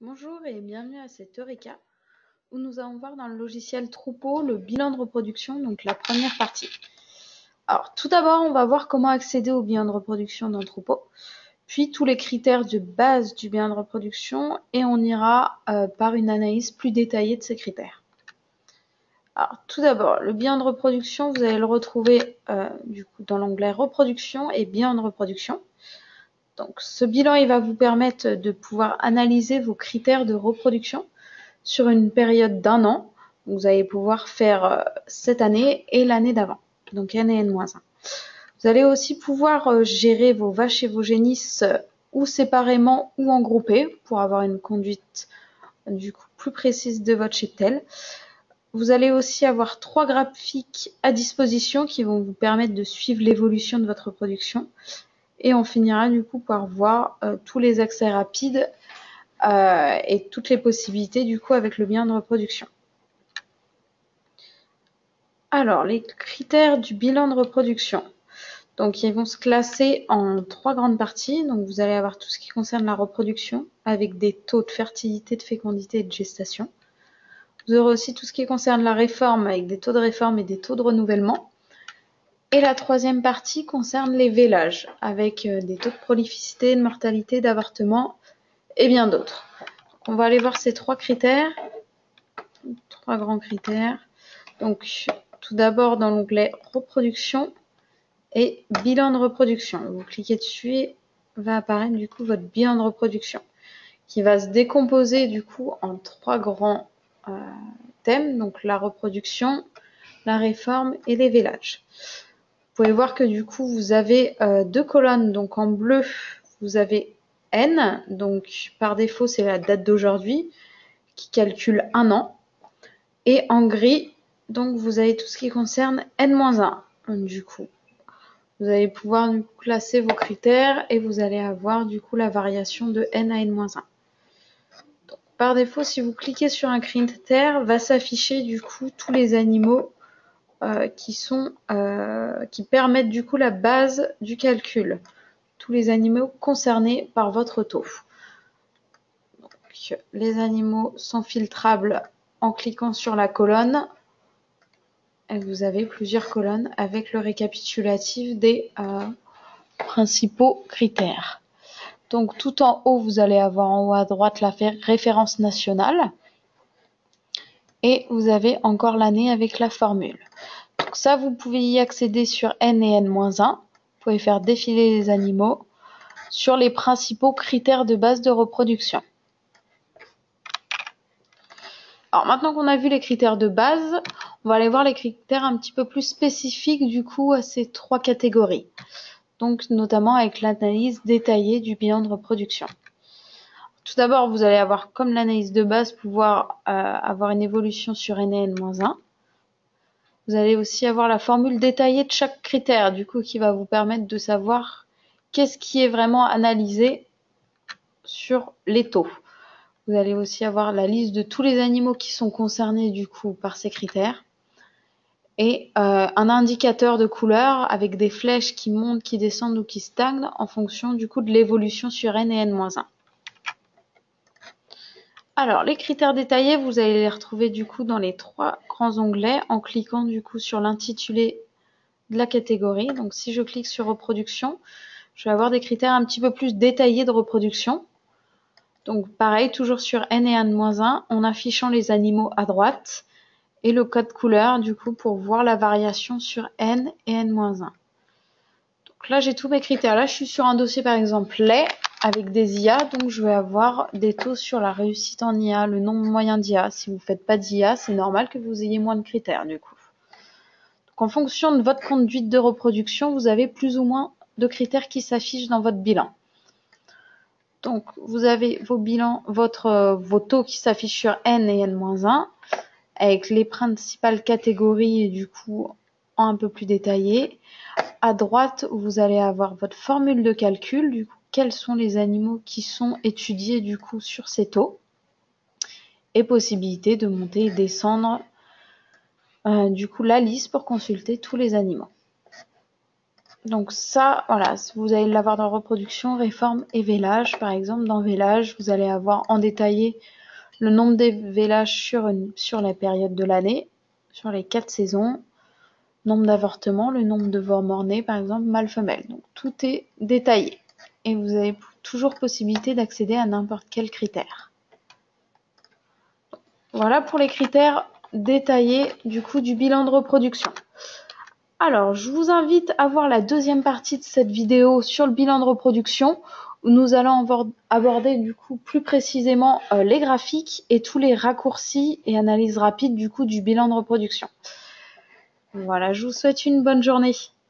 Bonjour et bienvenue à cette Eureka où nous allons voir dans le logiciel Troupeau le bilan de reproduction, donc la première partie. Alors tout d'abord, on va voir comment accéder au bilan de reproduction dans Troupeau, puis tous les critères de base du bilan de reproduction et on ira par une analyse plus détaillée de ces critères. Alors tout d'abord, le bilan de reproduction, vous allez le retrouver dans l'onglet Reproduction et bilan de reproduction. Donc, ce bilan, il va vous permettre de pouvoir analyser vos critères de reproduction sur une période d'1 an. Vous allez pouvoir faire cette année et l'année d'avant, donc N et N-1. Vous allez aussi pouvoir gérer vos vaches et vos génisses ou séparément ou en groupé pour avoir une conduite du coup plus précise de votre cheptel. Vous allez aussi avoir 3 graphiques à disposition qui vont vous permettre de suivre l'évolution de votre reproduction. Et on finira du coup par voir tous les accès rapides et toutes les possibilités du coup avec le bilan de reproduction. Alors, les critères du bilan de reproduction. Donc, ils vont se classer en 3 grandes parties. Donc, vous allez avoir tout ce qui concerne la reproduction avec des taux de fertilité, de fécondité et de gestation. Vous aurez aussi tout ce qui concerne la réforme avec des taux de réforme et des taux de renouvellement. Et la troisième partie concerne les vélages, avec des taux de prolificité, de mortalité, d'avortement et bien d'autres. On va aller voir ces 3 critères, 3 grands critères. Donc, tout d'abord dans l'onglet Reproduction et Bilan de reproduction. Vous cliquez dessus et va apparaître du coup votre bilan de reproduction, qui va se décomposer du coup en 3 grands thèmes, donc la reproduction, la réforme et les vélages. Vous pouvez voir que du coup vous avez 2 colonnes, donc en bleu vous avez N, donc par défaut c'est la date d'aujourd'hui qui calcule 1 an, et en gris donc vous avez tout ce qui concerne N-1. Du coup vous allez pouvoir classer vos critères et vous allez avoir du coup la variation de N à N-1. Donc, par défaut, si vous cliquez sur un critère, va s'afficher du coup tous les animaux qui permettent du coup la base du calcul. Tous les animaux concernés par votre taux. Donc, les animaux sont filtrables en cliquant sur la colonne. Et vous avez plusieurs colonnes avec le récapitulatif des principaux critères. Donc tout en haut, vous allez avoir en haut à droite la référence nationale. Et vous avez encore l'année avec la formule. Donc ça, vous pouvez y accéder sur N et N-1. Vous pouvez faire défiler les animaux sur les principaux critères de base de reproduction. Alors maintenant qu'on a vu les critères de base, on va aller voir les critères un petit peu plus spécifiques du coup à ces 3 catégories. Donc notamment avec l'analyse détaillée du bilan de reproduction. Tout d'abord, vous allez avoir, comme l'analyse de base, pouvoir avoir une évolution sur N et N-1. Vous allez aussi avoir la formule détaillée de chaque critère, du coup, qui va vous permettre de savoir qu'est-ce qui est vraiment analysé sur les taux. Vous allez aussi avoir la liste de tous les animaux qui sont concernés, du coup, par ces critères. Et un indicateur de couleur avec des flèches qui montent, qui descendent ou qui stagnent en fonction, du coup, de l'évolution sur N et N-1. Alors, les critères détaillés, vous allez les retrouver du coup dans les 3 grands onglets en cliquant du coup sur l'intitulé de la catégorie. Donc, si je clique sur reproduction, je vais avoir des critères un petit peu plus détaillés de reproduction. Donc, pareil, toujours sur N et N-1, en affichant les animaux à droite et le code couleur du coup pour voir la variation sur N et N-1. Donc là, j'ai tous mes critères. Là, je suis sur un dossier par exemple lait avec des IA, donc je vais avoir des taux sur la réussite en IA, le nombre moyen d'IA. Si vous ne faites pas d'IA, c'est normal que vous ayez moins de critères du coup. Donc en fonction de votre conduite de reproduction, vous avez plus ou moins de critères qui s'affichent dans votre bilan. Donc vous avez vos taux qui s'affichent sur N et N-1 avec les principales catégories et du coup en un peu plus détaillé. À droite, vous allez avoir votre formule de calcul, du coup, quels sont les animaux qui sont étudiés du coup sur ces taux et possibilité de monter et descendre du coup la liste pour consulter tous les animaux. Donc ça, voilà, vous allez l'avoir dans reproduction, réforme et vélage. Par exemple, dans vélage, vous allez avoir en détaillé le nombre des vélages sur la période de l'année, sur les 4 saisons, nombre d'avortements, le nombre de veaux mort-nés, par exemple, mâle-femelle. Donc tout est détaillé. Et vous avez toujours possibilité d'accéder à n'importe quel critère. Voilà pour les critères détaillés du coup du bilan de reproduction. Alors, je vous invite à voir la deuxième partie de cette vidéo sur le bilan de reproduction, où nous allons aborder du coup plus précisément les graphiques et tous les raccourcis et analyses rapides du coup du bilan de reproduction. Voilà, je vous souhaite une bonne journée.